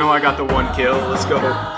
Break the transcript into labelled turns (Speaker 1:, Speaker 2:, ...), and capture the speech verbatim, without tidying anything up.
Speaker 1: know I got the one kill. Let's go.